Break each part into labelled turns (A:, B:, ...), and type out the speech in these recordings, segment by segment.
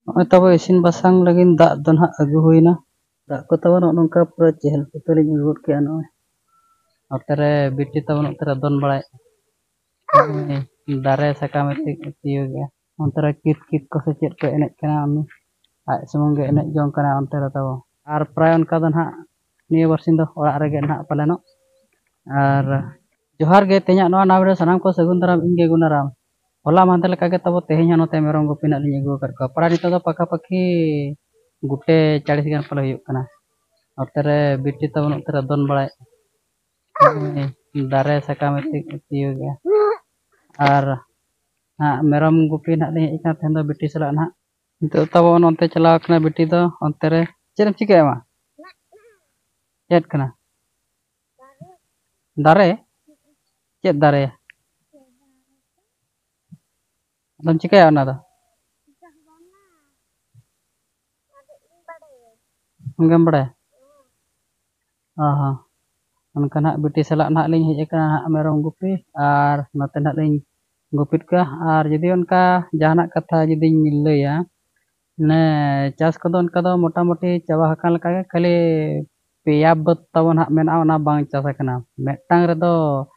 A: ᱱᱚᱜᱼᱚᱭ ᱛᱟᱵᱚ ᱤᱥᱤᱱ ᱵᱟᱥᱟᱝ ᱞᱟᱹᱜᱤᱫ ᱫᱟᱜ ᱫᱚ ᱱᱟᱦᱟᱜ ᱟᱹᱜᱩ ᱦᱩᱭᱱᱟ। ᱫᱟᱜ ᱠᱚ ᱛᱟᱵᱚ ᱱᱚᱜᱼᱚ ᱱᱚᱝᱠᱟ ᱯᱩᱨᱟᱹ ᱪᱮᱦᱮᱞ ᱪᱮᱯᱮᱞᱤᱧ ᱟᱹᱜᱩ ᱜᱚᱫ ᱠᱮᱜᱼᱟ ᱱᱚᱜᱼᱚᱭ। ᱱᱚᱛᱮ ᱨᱮ ᱵᱤᱴᱤ ᱛᱟᱵᱚ ᱱᱚᱛᱮ ᱨᱮ ᱫᱚᱱ ᱵᱟᱲᱟᱭᱮᱫ ᱫᱟᱨᱮ ᱥᱟᱠᱟᱢᱮ ᱛᱤᱭᱳᱜᱮᱜᱼᱟ। ᱚᱱᱛᱮ ᱨᱮ ᱠᱤᱛ ᱠᱤᱛ ᱠᱚ ᱥᱮ ᱪᱮᱫ ᱠᱚ ᱮᱱᱮᱡ ᱠᱟᱱᱟ ᱩᱱᱤ ᱟᱡ ᱥᱩᱢᱩᱝ ᱜᱮ ᱮᱱᱮᱡ ᱡᱚᱝ ᱠᱟᱱᱟ ᱚᱱᱛᱮ ᱨᱮ ᱛᱟᱵᱚ। ᱟᱨ ᱯᱨᱟᱭ ᱚᱱᱠᱟ ᱫᱚ ᱱᱟᱦᱟᱜ ᱱᱤᱭᱟᱹ ᱵᱟᱨᱥᱤᱧ ᱫᱚ ᱚᱲᱟᱜ ᱨᱮᱜᱮ ᱱᱟᱦᱟᱜ ᱯᱟᱞᱮᱱᱚᱜ। ᱟᱨ ᱡᱚᱦᱟᱨ ᱜᱮ ᱛᱮᱦᱮᱧᱟᱜ ᱱᱚᱣᱟ ᱱᱟᱣᱟ ᱵᱷᱤᱰᱤᱭᱳ ᱥᱟᱱᱟᱢ ᱠᱚ ᱥᱟᱹᱜᱩᱱ ᱫᱟᱨᱟᱢ ᱤᱧ ᱜᱮ ᱜᱩᱱᱟᱨᱟᱢ। ᱦᱚᱞᱟ ᱢᱟᱦᱫᱮᱨ ᱞᱮᱠᱟ ᱜᱮ ᱛᱟᱵᱚ ᱛᱮᱦᱮᱧ ᱦᱚᱸ ᱱᱚᱛᱮ ᱢᱮᱨᱚᱢ ᱜᱩᱯᱤ ᱱᱟᱜ ᱞᱤᱧ ᱟᱹᱜᱩ ᱟᱠᱟᱫ ᱠᱚᱣᱟ। ᱯᱨᱟᱭ ᱱᱤᱛᱚᱜ ᱫᱚ ᱯᱟᱠᱟᱼᱯᱟᱠᱤ ᱜᱩᱴᱮ 40 ᱜᱟᱱ ᱯᱟᱞᱮ ᱦᱩᱭᱩᱜ ᱠᱟᱱᱟ। ᱱᱚᱛᱮ ᱨᱮ ᱵᱤᱴᱤ ᱛᱟᱵᱚ ᱱᱚᱛᱮ ᱨᱮ ᱫᱚᱱ ᱵᱟᱲᱟᱭᱮᱫ ᱫᱟᱨᱮ ᱥᱟᱠᱟᱢᱮ ᱛᱤᱭᱳᱜᱮᱜᱼᱟ। ᱟᱨ ᱦᱟᱸᱜ ᱢᱮᱨᱚᱢ ᱜᱩᱯᱤ ᱱᱟᱦᱟᱜ ᱞᱤᱧ ᱦᱮᱡ ᱟᱠᱟᱱ ᱛᱟᱦᱮᱸ ᱫᱚ ᱵᱤᱴᱤ ᱥᱟᱞᱟᱜ ᱱᱟᱦᱟᱜ। ᱱᱤᱛᱚᱜ ᱛᱟᱵᱚ ᱚᱱᱛᱮ ᱪᱟᱞᱟᱣ ᱠᱟᱱᱟ ᱵᱤᱴᱤ ᱫᱚ ᱚᱱᱛᱮ ᱨᱮ ᱪᱮᱫ ᱮᱢ ᱪᱤᱠᱟᱹᱭᱟ ᱢᱟ? ᱪᱮᱫ ᱠᱟᱱᱟ? ᱫᱟᱨᱮ? ᱪᱮᱫ ᱫᱟᱨᱮ? ᱟᱫᱚᱢ ᱪᱤᱠᱟᱹᱭᱟ ᱚᱱᱟ ᱫᱚ? ᱟᱢᱜᱮᱢ ᱵᱟᱲᱟᱭᱟ? ᱚ ᱦᱚᱸ ᱚᱱᱠᱟ ᱱᱟᱦᱟᱜ ᱵᱤᱴᱤ ᱥᱟᱞᱟᱜ ᱱᱟᱦᱟᱜ ᱞᱤᱧ ᱦᱮᱡ ᱟᱠᱟᱱᱟ ᱱᱟᱦᱟᱜ ᱢᱮᱨᱚᱢ ᱜᱩᱯᱤ ᱟᱨ ᱱᱚᱛᱮ ᱱᱟᱦᱟᱜ ᱞᱤᱧ ᱜᱩᱯᱤᱛ ᱠᱚᱣᱟ ᱟᱨ ᱡᱩᱫᱤ ᱚᱱᱠᱟ ᱡᱟᱦᱟᱱᱟᱜ ᱠᱟᱛᱷᱟ ᱡᱩᱫᱤᱧ ᱞᱟᱹᱭᱟ ᱢᱟᱱᱮ ᱪᱟᱥ ᱠᱚᱫᱚ ᱚᱱᱠᱟ ᱫᱚ ᱢᱚᱴᱟᱢᱩᱴᱤ ᱪᱟᱵᱟ ᱟᱠᱟᱱ ᱞᱮᱠᱟᱜᱮ ᱠᱷᱟᱹᱞᱤ ᱯᱮᱭᱟ ᱵᱟᱹᱫᱽ ᱛᱟᱵᱚ ᱱᱟᱦᱟᱜ ᱢᱮᱱᱟᱜᱼᱟ ᱚᱱᱟ ᱵᱟᱝ ᱪᱟᱥ ᱟᱠᱟᱱᱟ। ᱢᱤᱫᱴᱟᱝ ᱨᱮᱫᱚ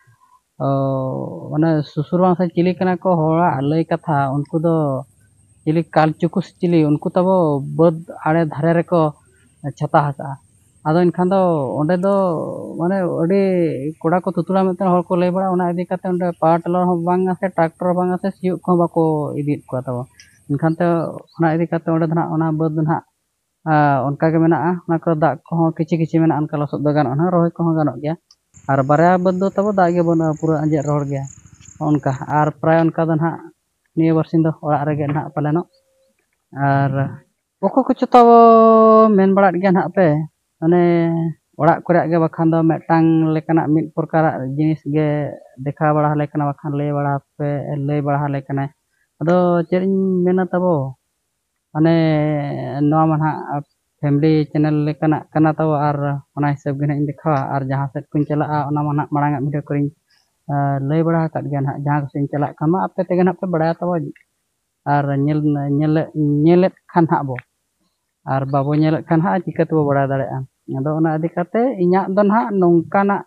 A: ᱚᱱᱮ ᱥᱩᱥᱩᱨ ᱵᱟᱝ ᱥᱮ ᱪᱤᱞᱤ ᱠᱟᱱᱟ ᱠᱚ ᱦᱚᱲᱟᱜ ᱞᱟᱹᱭ ᱠᱟᱛᱷᱟ ᱩᱱᱠᱩ ᱫᱚ ᱪᱤᱞᱤ ᱠᱟᱞᱪᱩᱠᱩ ᱥᱮ ᱪᱤᱞᱤ ᱩᱱᱠᱩ ᱛᱟᱵᱚ ᱵᱟᱹᱫᱽ ᱟᱲᱮ ᱫᱷᱟᱨᱮ ᱨᱮᱠᱚ ᱪᱷᱟᱛᱟ ᱟᱠᱟᱜᱼᱟ। ᱟᱫᱚ ᱮᱱᱠᱷᱟᱱ ᱫᱚ ᱚᱸᱰᱮ ᱫᱚ ᱢᱟᱱᱮ ᱟᱹᱰᱤ ᱠᱚᱲᱟ ᱠᱚ ᱛᱩᱛᱩᱲᱟ ᱢᱤᱫᱴᱮᱱ ᱦᱚᱲ ᱠᱚ ᱞᱟᱹᱭ ᱵᱟᱲᱟᱜᱼᱟ ᱚᱱᱟ ᱤᱫᱤ ᱠᱟᱛᱮ ᱚᱸᱰᱮ ᱯᱟᱣᱟᱨ ᱴᱤᱞᱟᱨ ᱦᱚᱸ ᱵᱟᱝ ᱟᱥᱮ ᱴᱨᱟᱠᱴᱚᱨ ᱦᱚᱸ ᱵᱟᱝ ᱟᱥᱮ ᱥᱤᱭᱳᱜ ᱠᱚᱦᱚᱸ ᱵᱟᱠᱚ ᱤᱫᱤᱭᱮᱫ ᱠᱚᱣᱟ ᱛᱟᱵᱚ। ᱮᱱᱠᱷᱟᱱ ᱛᱮ ᱚᱱᱟ ᱤᱫᱤ ᱠᱟᱛᱮ ᱚᱸᱰᱮ ᱫᱚ ᱱᱟᱦᱟᱜ ᱚᱱᱟ ᱵᱟᱹᱫᱽ ᱫᱚ ᱱᱟᱦᱟᱜ ᱚᱱᱠᱟ ᱜᱮ ᱢᱮᱱᱟᱜᱼᱟ ᱚᱱᱟ ᱠᱚ ᱫᱟᱜ ᱠᱚᱦᱚᱸ ᱠᱤᱪᱷᱤ ᱠᱤᱪᱷᱤ ᱢᱮᱱᱟᱜᱼᱟ ᱚᱱᱠᱟ ᱞᱚᱥᱚᱫ ᱫᱚ ᱜᱟᱱᱚᱜᱼᱟ ᱱᱟᱦᱟᱜ ᱨᱚᱦᱚᱭ ᱠᱚᱦᱚᱸ ᱜᱟᱱᱚᱜ ᱜᱮᱭᱟ। ᱟᱨ ᱵᱟᱨᱭᱟ ᱵᱟᱹᱫᱽ ᱫᱚ ᱛᱟᱵᱚ ᱫᱟᱜ ᱜᱮ ᱵᱟᱹᱱᱩᱜᱼᱟ ᱯᱩᱨᱟᱹ ᱟᱸᱡᱮᱫ ᱨᱚᱦᱚᱲ ᱜᱮᱭᱟ ᱚᱱᱠᱟ ᱟᱨ ᱯᱨᱟᱭ ᱚᱱᱠᱟ ᱫᱚ ᱱᱟᱦᱟᱜ ᱱᱤᱭᱟᱹ ᱵᱟᱨᱥᱤᱧ ᱫᱚ ᱚᱲᱟᱜ ᱨᱮᱜᱮ ᱱᱟᱦᱟᱜ ᱯᱟᱞᱮᱱᱚᱜ। ᱟᱨ ᱚᱠᱚᱭ ᱠᱚᱪᱚ ᱛᱟᱵᱚ ᱢᱮᱱ ᱵᱟᱲᱟᱜ ᱜᱮᱭᱟ ᱱᱟᱦᱟᱜ ᱯᱮ ᱢᱟᱱᱮ ᱚᱲᱟᱜ ᱠᱚᱨᱮ ᱜᱮ ᱵᱟᱠᱷᱟᱱ ᱫᱚ ᱢᱤᱫᱴᱟᱝ ᱞᱮᱠᱟᱱᱟᱜ ᱢᱤᱫ ᱯᱨᱚᱠᱟᱨᱟᱜ ᱡᱤᱱᱤᱥ ᱜᱮ ᱫᱮᱠᱷᱟᱣ ᱵᱟᱲᱟ ᱟᱞᱮ ᱠᱟᱱᱟ ᱵᱟᱠᱷᱟᱱ ᱞᱟᱹᱭ ᱵᱟᱲᱟ ᱟᱞᱮ ᱠᱟᱱᱟᱭ ᱟᱫᱚ ᱪᱮᱫ ᱤᱧ ᱢᱮᱱᱟ ᱛᱟᱵᱚ ᱢᱟᱱᱮ ᱱᱚᱣᱟ ᱢᱟ ᱱᱟᱦᱟᱜ ᱯᱷᱮᱢᱮᱞᱤ ᱪᱮᱱᱮᱞ ᱞᱮᱠᱟᱱᱟᱜ ᱠᱟᱱᱟ ᱛᱟᱵᱚ ᱟᱨ ᱚᱱᱟ ᱦᱤᱥᱟᱹᱵ ᱜᱮ ᱱᱟᱦᱟᱜ ᱤᱧ ᱫᱮᱠᱷᱟᱣᱟ ᱟᱨ ᱡᱟᱦᱟᱸ ᱥᱮᱫ ᱠᱚᱧ ᱪᱟᱞᱟᱜᱼᱟ ᱚᱱᱟ ᱢᱟ ᱱᱟᱦᱟᱜ ᱢᱟᱲᱟᱝ ᱟᱜ ᱵᱷᱤᱰᱤᱭᱳ ᱠᱚᱨᱮᱧ ᱞᱟᱹᱭ ᱵᱟᱲᱟ ᱟᱠᱟᱫ ᱜᱮᱭᱟ ᱱᱟᱦᱟᱜ ᱡᱟᱦᱟᱸ ᱠᱚᱥᱮᱫ ᱤᱧ ᱪᱟᱞᱟᱜ ᱠᱷᱟᱱ ᱢᱟ ᱟᱯᱮ ᱛᱮᱜᱮ ᱱᱟᱦᱟᱜ ᱯᱮ ᱵᱟᱲᱟᱭᱟ ᱛᱟᱵᱚ ᱟᱨ ᱧᱮᱞᱮᱫ ᱠᱷᱟᱱ ᱦᱟᱸᱜ ᱵᱚ ᱟᱨ ᱵᱟᱵᱚ ᱧᱮᱞᱮᱫ ᱠᱷᱟᱱ ᱦᱟᱸᱜ ᱪᱤᱠᱟᱹ ᱛᱮᱵᱚ ᱵᱟᱲᱟᱭ ᱫᱟᱲᱮᱭᱟᱜᱼᱟ ᱟᱫᱚ ᱚᱱᱟ ᱤᱫᱤ ᱠᱟᱛᱮ ᱤᱧᱟᱹᱜ ᱫᱚ ᱱᱟᱦᱟᱜ ᱱᱚᱝᱠᱟᱱᱟᱜ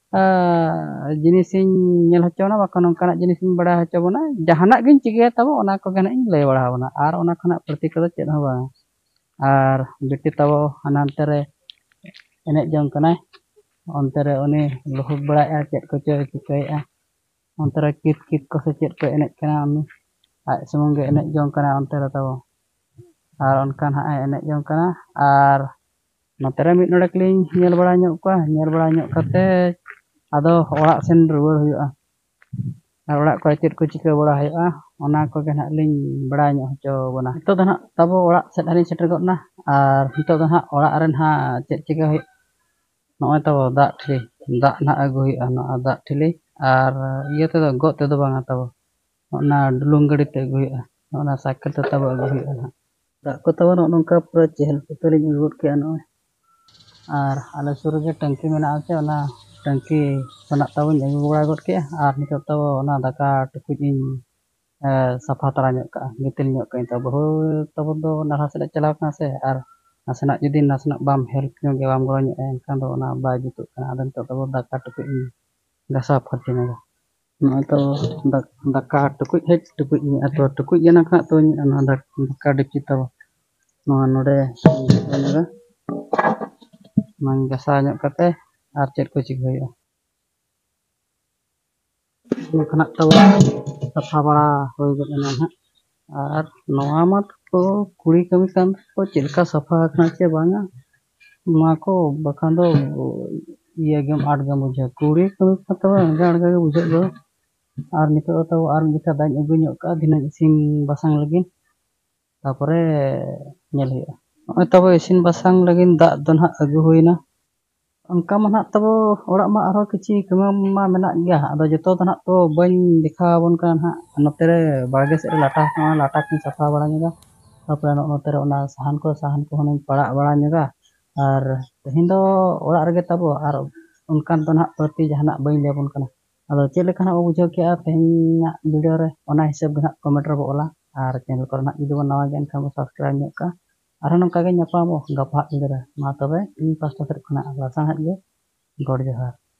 A: ᱡᱤᱱᱤᱥᱤᱧ ᱧᱮᱞ ᱦᱚᱪᱚ ᱵᱚᱱᱟ ᱵᱟᱠᱷᱟᱱ ᱱᱚᱝᱠᱟᱱᱟᱜ ᱡᱤᱱᱤᱥᱤᱧ ᱵᱟᱲᱟᱭ ᱦᱚᱪᱚ ᱵᱚᱱᱟ ᱡᱟᱦᱟᱱᱟᱜ ᱜᱤᱧ ᱪᱤᱠᱟᱹᱭᱟ ᱛᱟᱵᱚ ᱚᱱᱟ ᱠᱚᱜᱮ ᱱᱟᱦᱟᱜ ᱤᱧ ᱞᱟᱹᱭ ᱵᱟᱲᱟ ᱟᱵᱚᱱᱟ ᱟᱨ ᱚᱱᱟ ᱠᱷᱚᱱᱟᱜ ᱯᱨᱚᱛᱤ ᱠᱚᱫᱚ ᱪᱮᱫ ᱦᱚᱸ ᱵᱟᱝ ᱟᱨ ᱵᱤᱴᱤ ᱛᱟᱵᱚ ᱦᱟᱱᱛᱮ ᱨᱮ ᱮᱱᱮᱡ ᱡᱚᱝ ᱠᱟᱱᱟᱭ ᱚᱱᱛᱮ ᱨᱮ ᱩᱱᱤ ᱞᱩᱦᱩᱠ ᱵᱟᱲᱟᱭᱮᱫᱼᱟ ᱪᱮᱫ ᱠᱚᱪᱚᱭ ᱪᱤᱠᱟᱹᱭᱮᱫᱼᱟ ᱚᱱᱛᱮ ᱨᱮ ᱠᱤᱛ ᱠᱤᱛ ᱠᱚ ᱥᱮ ᱪᱮᱫ ᱠᱚ ᱮᱱᱮᱡ ᱠᱟᱱᱟ ᱩᱱᱤ ᱟᱡ ᱥᱩᱢᱩᱝ ᱜᱮ ᱮᱱᱮᱡ ᱡᱚᱝ ᱠᱟᱱᱟ ᱚᱱᱛᱮ ᱨᱮ ᱛᱟᱵᱚ ᱟᱨ ᱚᱱᱠᱟ ᱱᱟᱦᱟᱜ ᱮ ᱮᱱᱮᱡ ᱡᱚᱝ ᱠᱟᱱᱟ ᱟᱨ ᱱᱚᱛᱮ ᱨᱮ ᱢᱤᱫ ᱰᱚᱸᱰᱮᱠ ᱞᱤᱧ ᱧᱮᱞ ᱵᱟᱲᱟ ᱧᱚᱜ ᱠᱚᱣᱟ ᱧᱮᱞ ᱵᱟᱲᱟ ᱧᱚᱜ ᱠᱟᱛᱮ ᱟᱫᱚ ᱚᱲᱟᱜ ᱥᱮᱱ ᱨᱩᱣᱟᱹᱲ ᱦᱩᱭᱩᱜᱼᱟ ᱟᱨ ᱚᱲᱟᱜ ᱠᱚᱨᱮ ᱪᱮᱫ ko ᱪᱤᱠᱟᱹ ᱵᱟᱲᱟ ᱦᱩᱭᱩᱜᱼᱟ ᱚᱱᱟ ᱠᱚᱜᱮ ᱱᱟᱦᱟᱜ ᱞᱤᱧ ᱵᱟᱲᱟᱭ ᱧᱚᱜ ᱦᱚᱪᱚ ᱵᱚᱱᱟ ᱱᱤᱛᱚᱜ ᱫᱚ ᱱᱟᱦᱟᱜ ᱛᱟᱵᱚ ᱚᱲᱟᱜ ᱥᱮᱫ ᱦᱟᱸᱜ ᱞᱤᱧ ᱥᱮᱴᱮᱨ ᱜᱚᱫ ᱮᱱᱟ ᱟᱨ ᱱᱤᱛᱚᱜ ᱫᱚ ᱱᱟᱦᱟᱜ ᱚᱲᱟᱜ ᱨᱮ ᱱᱟᱦᱟᱜ ᱪᱮᱫ ᱪᱤᱠᱟᱹ ᱦᱩᱭᱩᱜ ᱱᱚᱜᱼᱚᱭ ᱛᱟᱵᱚ ᱫᱟᱜ ᱴᱷᱤᱞᱤ ᱫᱟᱜ ᱱᱟᱦᱟᱜ ᱟᱹᱜᱩ ᱦᱩᱭᱩᱜᱼᱟ ᱱᱚᱣᱟ ᱫᱟᱜ ᱴᱷᱤᱞᱤ ᱟᱨ ᱤᱭᱟᱹ ᱛᱮᱫᱚ ᱜᱚᱜ ᱛᱮᱫᱚ ᱵᱟᱝᱟ ᱛᱟᱵᱚ ᱚᱱᱟ ᱰᱩᱞᱩᱝ ᱜᱟᱹᱰᱤ ᱛᱮ ᱟᱹᱜᱩ ᱦᱩᱭᱩᱜᱼᱟ ᱚᱱᱟ ᱥᱟᱭᱠᱮᱞ ᱛᱮ ᱛᱟᱵᱚ ᱟᱹᱜᱩ ᱦᱩᱭᱩᱜᱼᱟ ᱱᱟᱦᱟᱜ ᱫᱟᱜ ᱠᱚ ᱛᱟᱵᱚ ᱱᱚᱜᱼᱚ ᱱᱚᱝᱠᱟ ᱯᱩᱨᱟᱹ ᱪᱮᱦᱮᱞ ᱪᱮᱯᱮᱞᱤᱧ ᱟᱹᱜᱩ ᱜᱚᱫ ᱠᱮᱜᱼᱟ ᱱᱚᱜᱼᱚᱭ ᱟᱨ ᱟᱞᱮ ᱥᱩᱨ ᱨᱮᱜᱮ ᱴᱟᱝᱠᱤ ᱢᱮᱱᱟᱜᱼᱟ ᱥᱮ ᱚᱱᱟ ᱴᱟᱝᱠᱤ ᱠᱷᱚᱱᱟᱜ ᱛᱟᱵᱚᱧ ᱟᱹᱜᱩ ᱵᱟᱲᱟ ᱜᱚᱫ ᱠᱮᱜᱼᱟ ᱟᱨ ᱱᱤᱛᱚᱜ ᱛᱟᱵᱚ ᱚᱱᱟ ᱫᱟᱠᱟ ᱴᱩᱠᱩᱡ ᱤᱧ ᱥᱟᱯᱷᱟ ᱛᱟᱨᱟ ᱧᱚᱜ ᱠᱟᱜᱼᱟ ᱜᱤᱛᱤᱞ ᱧᱚᱜ ᱠᱟᱜᱼᱟᱹᱧ ᱛᱚ ᱵᱟᱹᱦᱩ ᱛᱟᱵᱚ ᱫᱚ ᱱᱟᱞᱦᱟ ᱥᱮᱫ ᱮ ᱪᱟᱞᱟᱣ ᱠᱟᱱᱟ ᱥᱮ ᱟᱨ ᱱᱟᱥᱮᱱᱟᱜ ᱡᱩᱫᱤ ᱵᱟᱢ ᱦᱮल्प ᱧᱚᱜᱼᱟ ᱵᱟᱢ ᱜᱚᱲᱚ ᱧᱚᱜᱼᱟ ᱮᱱᱠᱷᱟᱱ ᱫᱚ ᱚᱱᱟ ᱵᱟᱭ ᱡᱩᱛᱩᱜ ᱠᱟᱱᱟ ᱟᱫᱚ ᱱᱤᱛᱚᱜ ᱫᱚ ᱫᱟᱠᱟ ᱴᱩᱠᱩᱡ ᱤᱧ ᱜᱷᱟᱥᱟᱣ ᱯᱷᱟᱨᱪᱟ ᱧᱚᱜᱟ ᱱᱚᱜᱼᱚᱭ ᱛᱚ ᱫᱟᱠᱟ ᱴᱩᱠᱩᱡ ᱦᱮᱡ ᱴᱩᱠᱩᱡ ᱛᱚ ᱴᱩᱠᱩᱡ ᱜᱮ ᱱᱟᱦᱟᱜ ᱛᱚ ᱚᱱᱟ ᱫᱟᱠᱟ ᱰᱮᱠᱪᱤ ᱛᱟᱵᱚ ᱱᱚᱣᱟ ᱱᱚᱰᱮ ᱱᱚᱣᱟᱧ ᱜᱟᱥᱟᱣ ᱧᱚᱜ ᱠᱟᱛᱮ ᱟᱨ ᱪᱮᱫ ko ᱪᱤᱠᱟᱹ ᱦᱩᱭᱩᱜᱼᱟ ᱱᱚᱝᱠᱟᱱᱟᱜ ᱛᱟᱵᱚ ᱥᱟᱯᱷᱟ ᱵᱟᱲᱟ ᱦᱩᱭ ᱜᱚᱫ ᱮᱱᱟ ᱱᱟᱦᱟᱜ ᱟᱨ ᱱᱚᱣᱟ ᱢᱟᱛᱚ ᱠᱩᱲᱤ ᱠᱟᱹᱢᱤ ᱠᱟᱱ ᱠᱚ ᱪᱮᱫ ᱞᱮᱠᱟ ᱥᱟᱯᱷᱟ ᱟᱠᱟᱱᱟ ᱪᱮ ᱵᱟᱝᱟ ᱱᱚᱣᱟ ᱠᱚ ᱵᱟᱠᱷᱟᱱ ᱫᱚ ᱤᱭᱟᱹ ᱜᱮᱢ ᱟᱸᱴ ᱜᱮᱢ ᱵᱩᱡᱷᱟᱹᱣᱟ ᱠᱩᱲᱤ ᱠᱟᱹᱢᱤ ᱠᱟᱱ ᱛᱟᱵᱚ ᱟᱬᱜᱟ ᱟᱬᱜᱟ ᱜᱮ ᱵᱩᱡᱷᱟᱹᱜ ᱫᱚ ᱟᱨ ᱱᱤᱛᱚᱜ ᱫᱚ ᱛᱟᱵᱚ ᱟᱨ ᱢᱤᱫ ᱡᱚᱠᱷᱟ ᱫᱟᱜ ᱤᱧ ᱟᱹᱜᱩ ᱧᱚᱜ ᱠᱟᱜᱼᱟ ᱫᱷᱤᱱᱟᱹᱝ ᱤᱥᱤᱱ ᱵᱟᱥᱟᱝ ᱞᱟᱹᱜᱤᱫ ᱛᱟᱯᱚᱨᱮ ᱧᱮᱞ ᱦᱩᱭᱩᱜᱼᱟ ᱱᱚᱜᱼᱚᱭ ᱛᱟᱵᱚ ᱤᱥᱤᱱ ᱵᱟᱥᱟᱝ ᱞᱟᱹᱜᱤᱫ ᱫᱟᱜ ᱫᱚ ᱱᱟᱦᱟᱜ ᱟᱹᱜᱩ ᱦᱩᱭᱱᱟ ᱚᱱᱠᱟ ᱢᱟ ᱱᱟᱦᱟᱜ ᱛᱟᱵᱚ ᱚᱲᱟᱜ ᱢᱟ ᱟᱨᱦᱚᱸ ᱠᱤᱪᱷᱤ ᱠᱟᱹᱢᱤ ᱢᱟ ᱢᱮᱱᱟᱜ ᱜᱮᱭᱟ ᱟᱫᱚ ᱡᱚᱛᱚ ᱫᱚ ᱱᱟᱦᱟᱜ ᱛᱚ ᱵᱟᱹᱧ ᱫᱮᱠᱷᱟᱣ ᱟᱵᱚᱱ ᱠᱟᱱᱟ ᱱᱟᱦᱟᱜ ᱱᱚᱛᱮ ᱨᱮ ᱵᱟᱲᱜᱮ ᱥᱮᱫ ᱨᱮ ᱞᱟᱴᱟ ᱦᱮᱱᱟᱜᱼᱟ ᱞᱟᱴᱟ ᱠᱚᱧ ᱥᱟᱯᱷᱟ ᱵᱟᱲᱟ ᱧᱚᱜᱟ ᱛᱟᱯᱚᱨᱮ ᱱᱚᱛᱮ ᱨᱮ ᱚᱱᱟ ᱥᱟᱦᱟᱱ ᱠᱚᱦᱚᱸᱧ ᱯᱟᱲᱟᱜ ᱵᱟᱲᱟ ᱧᱚᱜᱟ ᱟᱨ ᱛᱮᱦᱮᱧ ᱫᱚ ᱚᱲᱟᱜ ᱨᱮᱜᱮ ᱛᱟᱵᱚ ᱟᱨ ᱚᱱᱠᱟᱱ ᱫᱚ ᱱᱟᱦᱟᱜ ᱵᱟᱹᱲᱛᱤ ᱡᱟᱦᱟᱱᱟᱜ ᱵᱟᱹᱧ ᱞᱟᱹᱭᱟᱵᱚᱱ ᱠᱟᱱᱟ ᱟᱫᱚ ᱪᱮᱫ ᱞᱮᱠᱟ ᱱᱟᱦᱟᱜ ᱵᱚ ᱵᱩᱡᱷᱟᱹᱣ ᱠᱮᱜᱼᱟ ᱛᱮᱦᱮᱧᱟᱜ ᱵᱷᱤᱰᱤᱭᱳ ᱨᱮ ᱚᱱᱟ ᱦᱤᱥᱟᱹᱵ ᱜᱮ ᱱᱟᱦᱟᱜ ᱠᱚᱢᱮᱱᱴ ᱨᱮᱵᱚ ᱚᱞᱟ ᱟᱨ ᱪᱮᱱᱮᱞ ᱠᱚᱨᱮ ᱱᱟᱜ ᱡᱩᱫᱤ ᱵᱚᱱ ᱱᱟᱣᱟ ᱜᱮᱭᱟ ᱮᱱᱠᱷᱟᱱ ᱵᱚᱱ ᱥᱟᱵᱥᱠᱨᱟᱭᱤᱵᱽ ᱧᱚᱜ ᱠᱟᱜᱼᱟ ᱟᱨᱦᱚᱸ ᱱᱚᱝᱠᱟ ᱜᱮ ᱧᱟᱯᱟᱢᱚᱜ ᱜᱟᱯᱟ ᱦᱟᱜ ᱧᱤᱫᱟᱹ ᱨᱮ ᱢᱟ ᱛᱚᱵᱮ ᱤᱧ ᱯᱟᱥᱴᱟ ᱥᱮᱫ ᱠᱷᱚᱱᱟᱜ ᱞᱟᱥᱟᱲᱦᱮᱫ ᱜᱮ ᱜᱚᱰ ᱡᱚᱦᱟᱨ